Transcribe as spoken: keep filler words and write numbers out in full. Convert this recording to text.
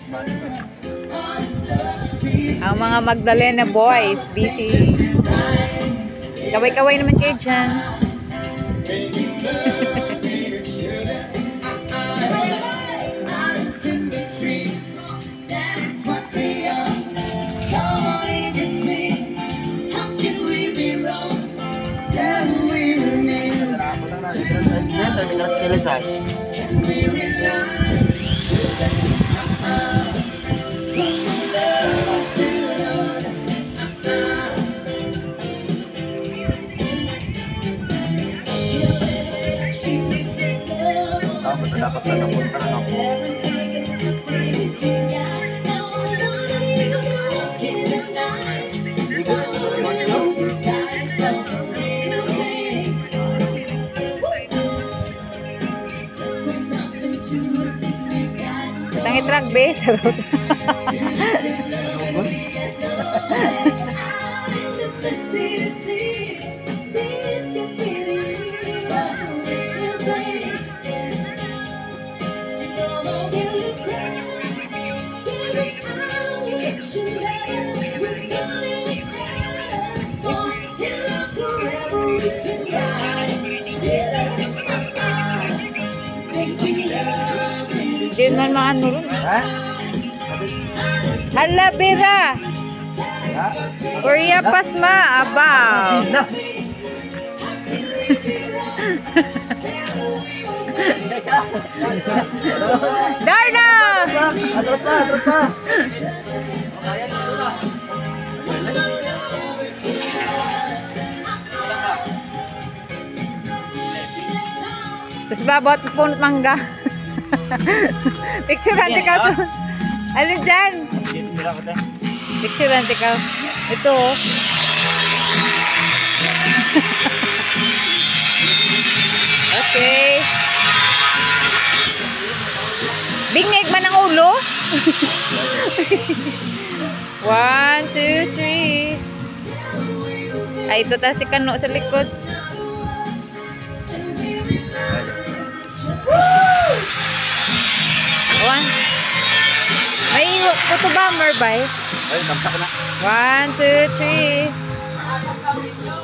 Ang mga Magdalena boys, busy. Kaway-kaway naman kayo dyan. Dapat na napunta na ako. Tangit rugby, charot. Hindi naman maano rin. Ha? Hala, Bira! Korea Pasma, abaw! Darna! Atras pa, atras pa! Tapos babot punot mangga. Picture nanti ka. Ano dyan? Picture nanti ka. Ito. Okay. Bingig man ang ulo. One, two, three. Ay, ito ta si Kano sa likod. One. May photo bomber ba eh? Ay, tamsak na. One, two, three.